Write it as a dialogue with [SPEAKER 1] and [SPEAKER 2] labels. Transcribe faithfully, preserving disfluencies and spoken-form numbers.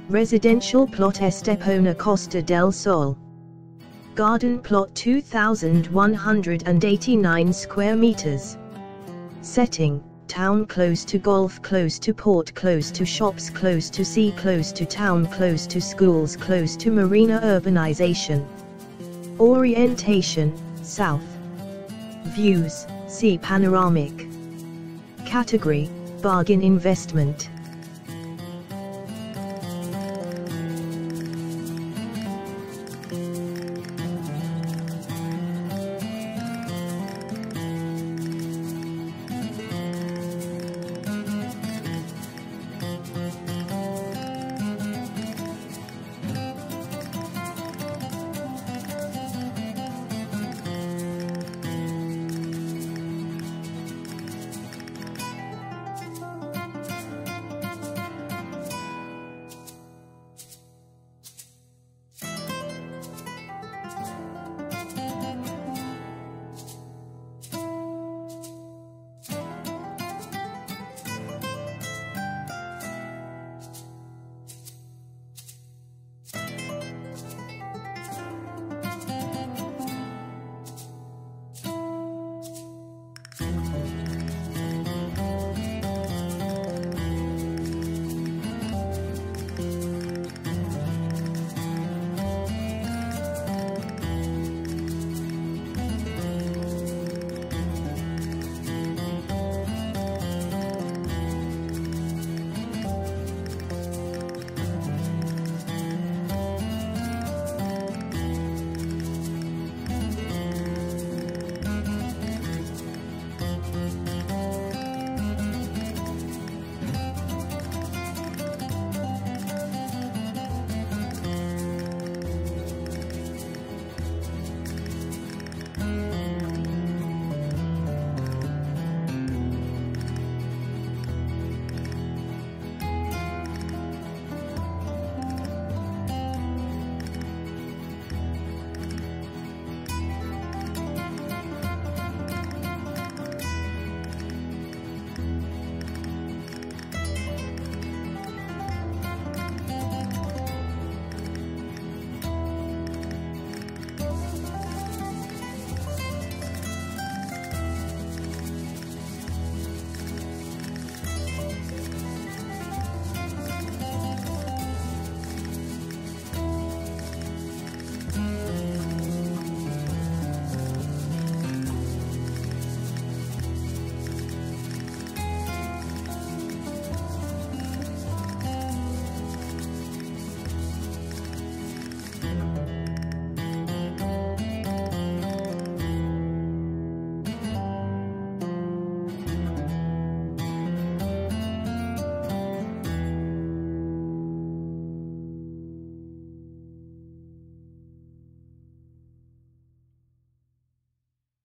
[SPEAKER 1] Residential plot Estepona Costa del Sol. Garden plot two thousand one hundred eighty-nine square meters. Setting: town close to golf, close to port, close to shops, close to sea, close to town, close to schools, close to marina. Urbanization. Orientation: south. Views: sea panoramic. Category: bargain investment.